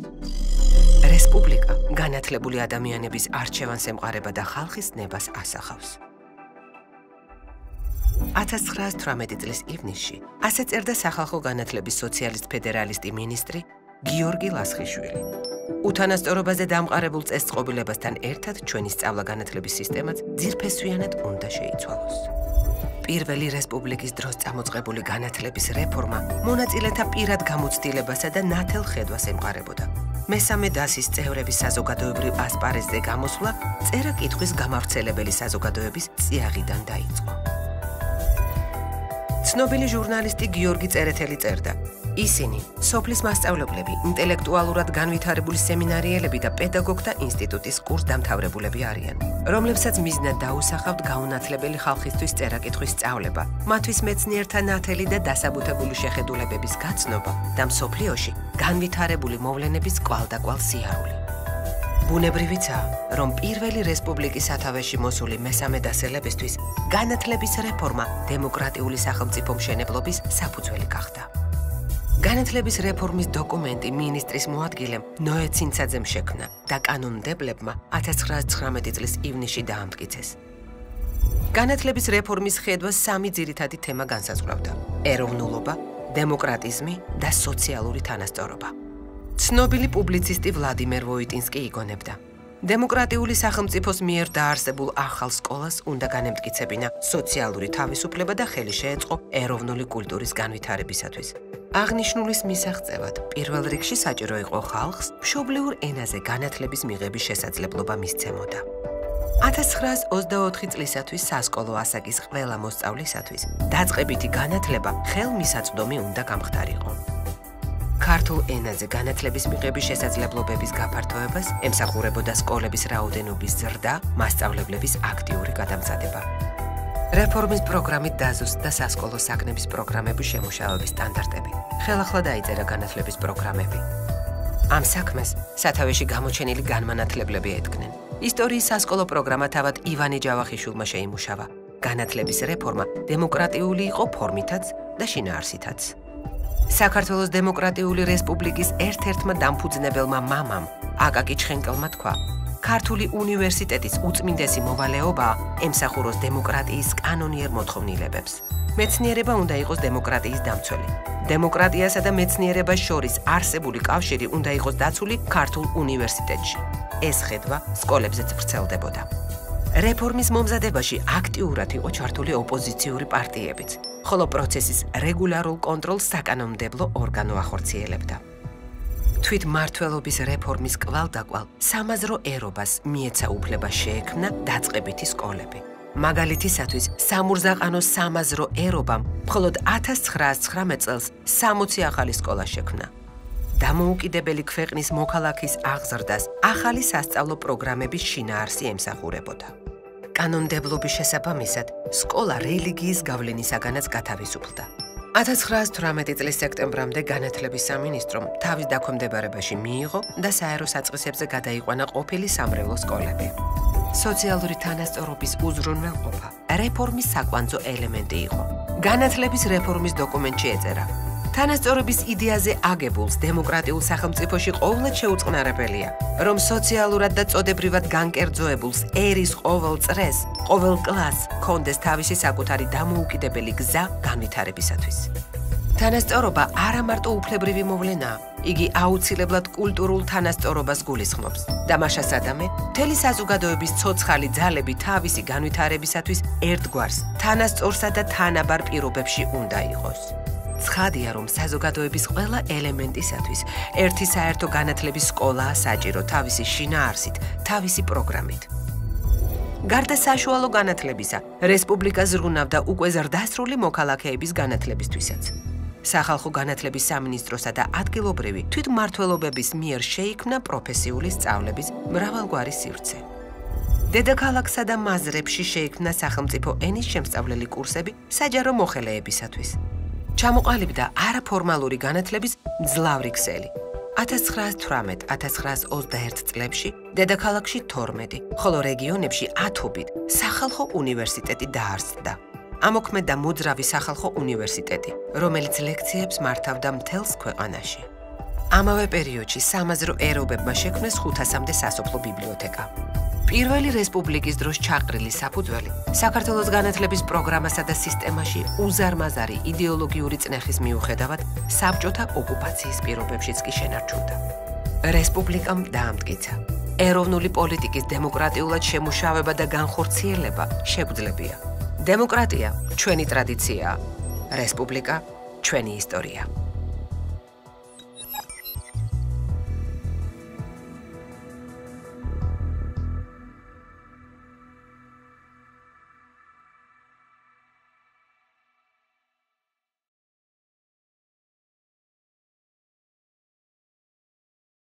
რესპუბლიკა განათლებული ადამიანების არჩევანს ემყარება და ხალხის ნებას ასახავს. 1918 წლის ივნისში ასე წერდა სახალხო განათლების სოციალისტ ფედერალისტი მინისტრი გიორგი ლასხიშვილი. უთანასწორობაზე დამყარებულ წესწყობილებასთან ერთად ჩვენი სწავლა-განათლების სისტემაც ძირფესვიანად უნდა შეიცვალოს. პირველი რესპუბლიკის დროს წამოწყებული განათლების რეფორმა მონაწილეთა პირად გამოცდილებასა და ნათელ ხედვას ემყარებოდა. მესამე დასის წევრების საზოგადოებრივ ასპარეზზე გამოსვლა წერა-კითხვის გამავრცელებელი საზოგადოების წიაღიდან დაიწყო. ცნობილი ჟურნალისტი გიორგი წერეთელი წერდა: ისინი სოფლის მასწავლებლები, ინტელექტუალურად განვითარებული სემინარიელები და პედაგოგთა ინსტიტუტის კურსდამთავრებულები არიან, რომლებსაც მიზნად დაუსახავთ გაუნათლებელი ხალხისთვის წერა-კითხვის სწავლება, მათთვის მეცნიერთა ნათელი და დასაბუთებული შეხედულებების გაცნობა და მსოფლიოში განვითარებული მოვლენების კვალდაკვალ სიარული. ბუნებრივიცაა, რომ პირველი რესპუბლიკის სათავეში მოსული მესამე დასელებისთვის განათლების რეფორმა დემოკრატიული სახელმწიფო მშენებლობის საფუძველი გახდა. განათლების რეფორმის დოკუმენტი მინისტრის მოადგილემ ნოე ცინცაძემ შექმნა და კანონმდებლებმა 1919 წლის ივნისში დაამტკიცეს. განათლების რეფორმის ხედვას სამი ძირითადი თემა განსაზღვრავდა: ეროვნულობა, დემოკრატიზმი და სოციალური თანასწორობა. ცნობილი პუბლიცისტი ვლადიმერ ვოიტინსკი იგონებდა: დემოკრატიული სახელმწიფოს მიერ დაარსებულ ახალ სკოლას უნდა განემტკიცებინა სოციალური თავისუფლება და ხელი შეეწყო ეროვნული კულტურის განვითარებისათვის. აღნიშნულის მისაღწევად პირველ რიგში საჭირო იყო ხალხს მშობლიურ ენაზე განათლების მიღების შესაძლებლობა მისცემოდა. 1924 წლისათვის სასკოლო ასაკის ყველა მოსწავლისათვის დაწყებითი განათლება ხელმისაწვდომი უნდა გამხდარიყო. ქართულ ენაზე განათლების მიღების შესაძლებლობების გაფართოებას ემსახურებოდა სკოლების რაოდენობის ზრდა, მასწავლებლების აქტიური გადამზადება. რეფორმის პროგრამით დაზუსტდა სასკოლო საგნების პროგრამების შემუშავების სტანდარტები. ხელახლა დაიწერა განათლების პროგრამები. ამ საქმეს სათავეში გამოჩენილი განმანათლებლები ედგნენ. ისტორიის სასკოლო პროგრამა თავად ივანე ჯავახიშვილმა შეიმუშავა. განათლების რეფორმა დემოკრატიული იყო ფორმითაც და შინაარსითაც. საქართველოს დემოკრატიული რესპუბლიკის ერთ-ერთმა დამფუძნებელმა მამამ აკაკი ჩხენკელმა თქვა: ქართული უნივერსიტეტის უწმინდესი მოვალეობაა ემსახუროს დემოკრატიის კანონიერ მოთხოვნილებებს. მეცნიერება უნდა იყოს დემოკრატიის დამცველი. დემოკრატიასა და მეცნიერებას შორის არსებული კავშირი უნდა იყოს დაცული ქართულ უნივერსიტეტში. ეს ხედვა სკოლებზეც ვრცელდებოდა. რეფორმის მომზადებაში აქტიურად იყო ჩართული ოპოზიციური პარტიებიც, ხოლო პროცესის რეგულარულ კონტროლს საკანონმდებლო ორგანო ახორციელებდა. თვით მმართველობის რეფორმის კვალდაკვალ სამაზრო ერობას მიეცა უფლება შეექმნა დაწყებითი სკოლები. მაგალითისათვის სამურზაყანო სამაზრო ერობამ მხოლოდ 1919 წელს 60 ახალი სკოლა შექმნა. დამოუკიდებელი ქვეყნის მოქალაქის აღზრდას ახალი სასწავლო პროგრამების შინაარსი ემსახურებოდა. კანონმდებლობის შესაბამისად სკოლა რელიგიის გავლენისაგანაც გათავისუფლდა. 1918 წლის სექტემბრამდე განათლების სამინისტრომ თავის დაქვემდებარებაში მიიღო და საერო საწყისებზე გადაიყვანა ყოფილი სამრევლო სკოლები. სოციალური თანასწორობის უზრუნველყოფა რეფორმის საკვანძო ელემენტი იყო. განათლების რეფორმის დოკუმენტში ეწერა: თანასწორობის იდეაზე აგებულს დემოკრატიულ სახელმწიფოში ყოვლად შეუწყნარებელია, რომ სოციალურად და წოდებრივად განკერძოებულს ერის ყოველ წრეს, ყოველ კლასს ჰქონდეს თავისი საკუთარი დამოუკიდებელი გზა განვითარებისათვის. თანასწორობა არა მარტო უფლებრივი მოვლენაა, იგი აუცილებლად კულტურულ თანასწორობას გულისხმობს და მაშას ადამე მთელი საზოგადოების ცოცხალი ძალები თავისი განვითარებისათვის ერთგვარს, თანასწორსა და თანაბარ პირობებში უნდა იყოს. ცხადია, რომ საზოგადოების ყველა ელემენტისათვის ერთი საერთო განათლების სკოლაა საჭირო თავისი შინაარსით, თავისი პროგრამით. გარდა საშუალო განათლებისა, რესპუბლიკა ზრუნავდა უკვე ზრდასრული მოქალაქეების განათლებისთვისაც. სახალხო განათლების სამინისტროსა და ადგილობრივი თვითმმართველობების მიერ შეიქმნა პროფესიული სწავლების მრავალგვარი სივრცე. დედაქალაქსა და მაზრებში შეიქმნა სახელმწიფო ენის შემსწავლელი კურსები საჯარო მოხელეებისათვის. ჩამოყალიბდა არაფორმალური განათლების მძლავრი ქსელი. 1918-1921 წლებში დედაქალაქში 12, ხოლო რეგიონებში 10-ობით სახალხო უნივერსიტეტი დაარსდა. ამოქმედა მოძრავი სახალხო უნივერსიტეტი, რომელიც ლექციებს მართავდა მთელს ქვეყანაში. ამავე პერიოდში სამაზრო ერობებმა შექმნეს 500-მდე სასოფლო ბიბლიოთეკა. პირველი რესპუბლიკის დროს ჩაყრილი საფუძველი საქართველოს განათლების პროგრამასა და სისტემაში უზარმაზარი იდეოლოგიური წნეხის მიუხედავად საბჭოთა ოკუპაციის პირობებშიც კი შენარჩუნდა. რესპუბლიკამ დაამტკიცა. ეროვნული პოლიტიკის დემოკრატიულად შემუშავება და განხორციელება შეგვძლებია. დემოკრატია ჩვენი ტრადიციაა, რესპუბლიკა ჩვენი ისტორია.